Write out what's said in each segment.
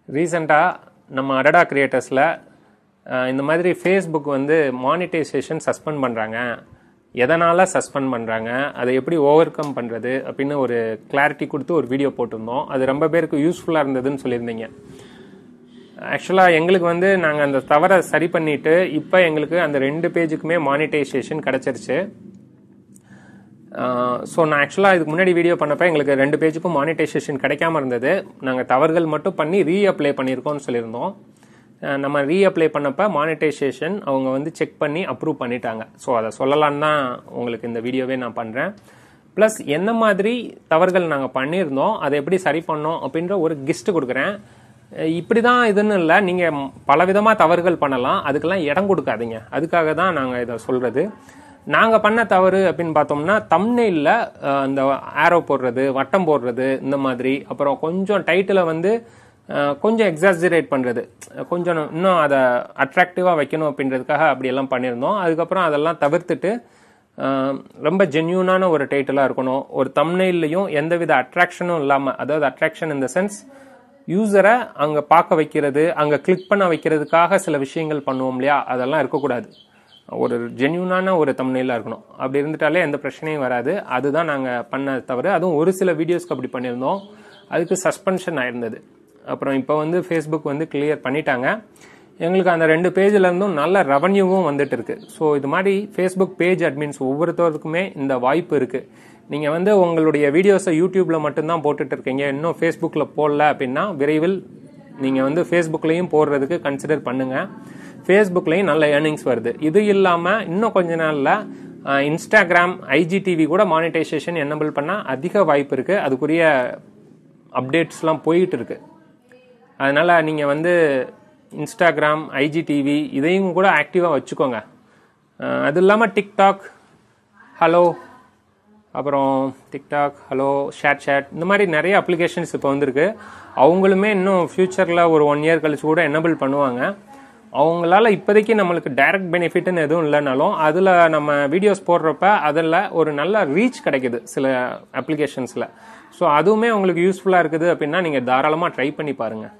ரீசெண்டாக நம்ம அடடா கிரியேட்டர்ஸில் இந்த மாதிரி ஃபேஸ்புக் வந்து மானிட்டைசேஷன் சஸ்பெண்ட் பண்ணுறாங்க, எதனால் சஸ்பெண்ட் பண்ணுறாங்க, அதை எப்படி ஓவர் கம் பண்ணுறது அப்படின்னு ஒரு கிளாரிட்டி கொடுத்து ஒரு வீடியோ போட்டிருந்தோம். அது ரொம்ப பேருக்கு யூஸ்ஃபுல்லாக இருந்ததுன்னு சொல்லியிருந்தீங்க. ஆக்சுவலாக எங்களுக்கு வந்து நாங்கள் அந்த தவறை சரி பண்ணிவிட்டு இப்போ எங்களுக்கு அந்த 2 பேஜுக்குமே மானிட்டைசேஷன் கிடச்சிருச்சு. ஸோ நான் ஆக்சுவலாக இதுக்கு முன்னாடி வீடியோ பண்ணப்போ எங்களுக்கு 2 பேஜுக்கும் மானிட்டைசேஷன் கிடைக்காம இருந்தது. நாங்கள் தவறுகள் மட்டும் பண்ணி ரீஅப்ளை பண்ணியிருக்கோம்னு சொல்லியிருந்தோம். நம்ம ரீஅப்ளை பண்ணப்போ மானிட்டைசேஷன் அவங்க வந்து செக் பண்ணி அப்ரூவ் பண்ணிட்டாங்க. ஸோ அதை சொல்லலான்னு தான் உங்களுக்கு இந்த வீடியோவே நான் பண்ணுறேன். ப்ளஸ் என்ன மாதிரி தவறுகள் நாங்கள் பண்ணியிருந்தோம், அதை எப்படி சரி பண்ணோம் அப்படின்ற ஒரு கிஸ்ட் கொடுக்குறேன். இப்படி தான் இதுன்னு இல்லை, நீங்கள் பலவிதமாக தவறுகள் பண்ணலாம், அதுக்கெல்லாம் இடம் கொடுக்காதீங்க. அதுக்காக தான் நாங்கள் இதை சொல்கிறது. நாங்கள் பண்ண தவறு அப்படின்னு பார்த்தோம்னா தம்ப்நெயில்ல இந்த ஆரோ போடுறது, வட்டம் போடுறது, இந்த மாதிரி. அப்புறம் கொஞ்சம் டைட்டிலை வந்து கொஞ்சம் எக்ஸாஜரேட் பண்ணுறது, கொஞ்சம் இன்னும் அதை அட்ராக்டிவாக வைக்கணும் அப்படின்றதுக்காக அப்படியெல்லாம் பண்ணியிருந்தோம். அதுக்கப்புறம் அதெல்லாம் தவிர்த்துட்டு ரொம்ப ஜென்யூனான ஒரு டைட்டிலாக இருக்கணும். ஒரு தம்ப்நெயில்லையும் எந்தவித அட்ராக்ஷனும் இல்லாமல், அதாவது அட்ராக்ஷன் இந்த சென்ஸ் யூசரை அங்கே பார்க்க வைக்கிறது, அங்கே கிளிக் பண்ண வைக்கிறதுக்காக சில விஷயங்கள் பண்ணுவோம் இல்லையா, அதெல்லாம் இருக்கக்கூடாது. ஒரு ஜென்யூனான ஒரு தம்ப்நெயிலாக இருக்கணும். அப்படி இருந்துட்டாலே எந்த பிரச்சனையும் வராது. அதுதான் நாங்கள் பண்ண தவிர. அதுவும் ஒரு சில வீடியோஸ்க்கு அப்படி பண்ணியிருந்தோம், அதுக்கு சஸ்பென்ஷன் ஆயிருந்தது. அப்புறம் இப்போ வந்து ஃபேஸ்புக் வந்து கிளியர் பண்ணிட்டாங்க. எங்களுக்கு அந்த 2 பேஜில் இருந்தும் நல்ல ரெவன்யூவும் வந்துட்டு இருக்கு. ஸோ இது மாதிரி ஃபேஸ்புக் பேஜ் அட்மின்ஸ் ஒவ்வொருத்தருக்குமே இந்த வாய்ப்பு இருக்கு. நீங்கள் வந்து உங்களுடைய வீடியோஸை யூடியூப்ல மட்டும்தான் போட்டுட்டு இருக்கீங்க, இன்னும் ஃபேஸ்புக்கில் போடல அப்படின்னா விரைவில் நீங்கள் வந்து ஃபேஸ்புக்லையும் போடுறதுக்கு கன்சிடர் பண்ணுங்க. ஃபேஸ்புக்லையும் நல்ல ஏர்னிங்ஸ் வருது. இது இல்லாமல் இன்னும் கொஞ்ச நாளில் இன்ஸ்டாகிராம், ஐஜிடிவி கூட மானிட்டைசேஷன் எனேபிள் பண்ண அதிக வாய்ப்பு இருக்கு. அதுக்குரிய அப்டேட்ஸ்லாம் போயிட்டு இருக்கு. அதனால நீங்கள் வந்து இன்ஸ்டாகிராம், ஐஜிடிவி இதையும் கூட ஆக்டிவாக வச்சுக்கோங்க. அது இல்லாமல் டிக்டாக், ஹலோ, அப்புறம் டிக்டாக், ஹலோ, ஷேட் இந்த மாதிரி நிறைய அப்ளிகேஷன்ஸ் இப்போ வந்திருக்கு. அவங்களுமே இன்னும் ஃபியூச்சரில் ஒரு 1 இயர் கழிச்சு கூட எனேபிள் பண்ணுவாங்க. அவங்களால இப்போதைக்கு நம்மளுக்கு டைரக்ட் பெனிஃபிட்னு எதுவும் இல்லைனாலும் அதில் நம்ம வீடியோஸ் போடுறப்ப அதில் ஒரு நல்ல ரீச் கிடைக்குது சில அப்ளிகேஷன்ஸில். ஸோ அதுவுமே உங்களுக்கு யூஸ்ஃபுல்லாக இருக்குது அப்படின்னா நீங்கள் தாராளமாக ட்ரை பண்ணி பாருங்கள்.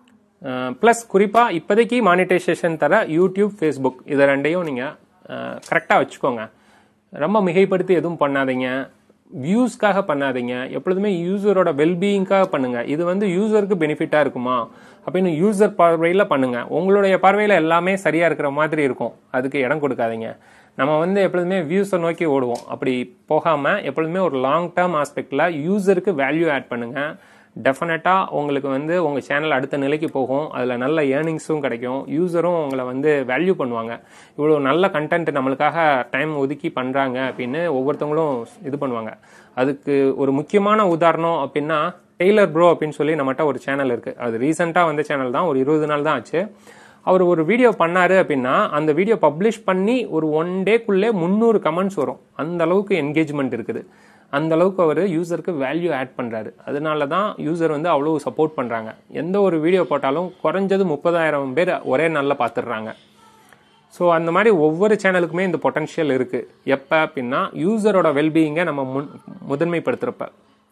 ப்ளஸ் குறிப்பாக இப்போதைக்கு மானிட்டைசேஷன் தர யூடியூப், ஃபேஸ்புக் இதை 2ஐயும் நீங்கள் கரெக்டாக வச்சுக்கோங்க. ரொம்ப மிகைப்படுத்தி எதுவும் பண்ணாதீங்க, வியூஸ்க்காக பண்ணாதீங்க. எப்பொழுதுமே யூசரோட வெல்பீயிங்காக பண்ணுங்க. இது வந்து யூசருக்கு பெனிஃபிட்டாக இருக்குமா அப்படின்னு யூசர் பார்வையில் பண்ணுங்க. உங்களுடைய பார்வையில் எல்லாமே சரியா இருக்கிற மாதிரி இருக்கும், அதுக்கு இடம் கொடுக்காதீங்க. நம்ம வந்து எப்பொழுதுமே வியூஸை நோக்கி ஓடுவோம். அப்படி போகாம எப்பொழுதுமே ஒரு லாங் டேர்ம் ஆஸ்பெக்ட்ல யூசருக்கு வேல்யூ ஆட் பண்ணுங்க. டெஃபினட்டா உங்களுக்கு வந்து உங்க சேனல் அடுத்த நிலைக்கு போகும். அதுல நல்ல ஏர்னிங்ஸும் கிடைக்கும். யூசரும் உங்களை வந்து வேல்யூ பண்ணுவாங்க. இவ்வளவு நல்ல கண்டென்ட் நம்மளுக்காக டைம் ஒதுக்கி பண்றாங்க அப்படின்னு ஒவ்வொருத்தவங்களும் இது பண்ணுவாங்க. அதுக்கு ஒரு முக்கியமான உதாரணம் அப்படின்னா டெய்லர் ப்ரோ அப்படின்னு சொல்லி நம்மகிட்ட ஒரு சேனல் இருக்கு. அது ரீசெண்டா வந்த சேனல் தான், ஒரு 20 நாள் தான் ஆச்சு. அவர் ஒரு வீடியோ பண்ணாரு அப்படின்னா அந்த வீடியோ பப்ளிஷ் பண்ணி ஒரு 1 டேக்குள்ளே 300 கமெண்ட்ஸ் வரும். அந்த அளவுக்கு என்கேஜ்மெண்ட் இருக்குது. அந்த அளவுக்கு அவர் யூசருக்கு வேல்யூ ஆட் பண்றாரு. அதனால தான் யூசர் வந்து அவ்வளவு சப்போர்ட் பண்றாங்க. எந்த ஒரு வீடியோ போட்டாலும் குறைஞ்சது 30,000 பேர் ஒரே நாள்ல பாத்துடுறாங்க. ஸோ அந்த மாதிரி ஒவ்வொரு சேனலுக்குமே இந்த பொட்டன்ஷியல் இருக்கு. எப்ப அப்படின்னா யூசரோட வெல்பீயிங்கை நம்ம முதன்மைப்படுத்துறப்ப.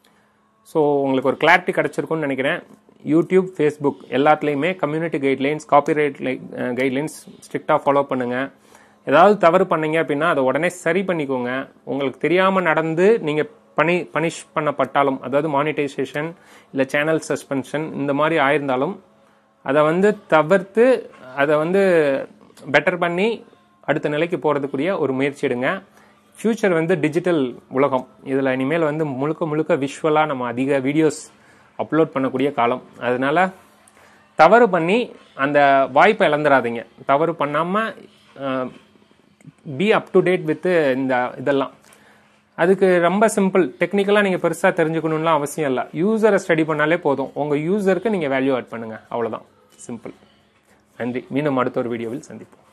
ஸோ உங்களுக்கு ஒரு கிளாரிட்டி கிடைச்சிருக்கும்னு நினைக்கிறேன். யூடியூப், ஃபேஸ்புக் எல்லாத்துலேயுமே கம்யூனிட்டி கைட்லைன்ஸ், காப்பிரைட் கைட்லைன்ஸ் ஸ்ட்ரிக்டாக ஃபாலோ பண்ணுங்க. ஏதாவது தவறு பண்ணீங்க அப்படின்னா அதை உடனே சரி பண்ணிக்கோங்க. உங்களுக்கு தெரியாமல் நடந்து நீங்கள் பனிஷ் பண்ணப்பட்டாலும், அதாவது மானிட்டைசேஷன் இல்லை சேனல் சஸ்பென்ஷன் இந்த மாதிரி ஆயிருந்தாலும் அதை வந்து தவிர்த்து அதை வந்து பெட்டர் பண்ணி அடுத்த நிலைக்கு போகிறதுக்குரிய ஒரு முயற்சி எடுங்க. ஃபியூச்சர் வந்து டிஜிட்டல் உலகம். இதில் இனிமேல் வந்து முழுக்க விஷுவலாக நம்ம அதிக வீடியோஸ் அப்லோட் பண்ணக்கூடிய காலம். அதனால தவறு பண்ணி அந்த வாய்ப்பை இழந்துடாதீங்க. தவறு பண்ணாமல் be up to date with இந்த இதெல்லாம். அதுக்கு ரொம்ப சிம்பிள். டெக்னிக்கலாக நீங்கள் பெருசாக தெரிஞ்சுக்கணும்லாம் அவசியம் இல்லை. யூசரை ஸ்டடி பண்ணாலே போதும். உங்கள் யூசருக்கு நீங்கள் வேல்யூ ஆட் பண்ணுங்கள், அவ்வளோதான். சிம்பிள். நன்றி. மீண்டும் அடுத்த ஒரு வீடியோவில் சந்திப்போம்.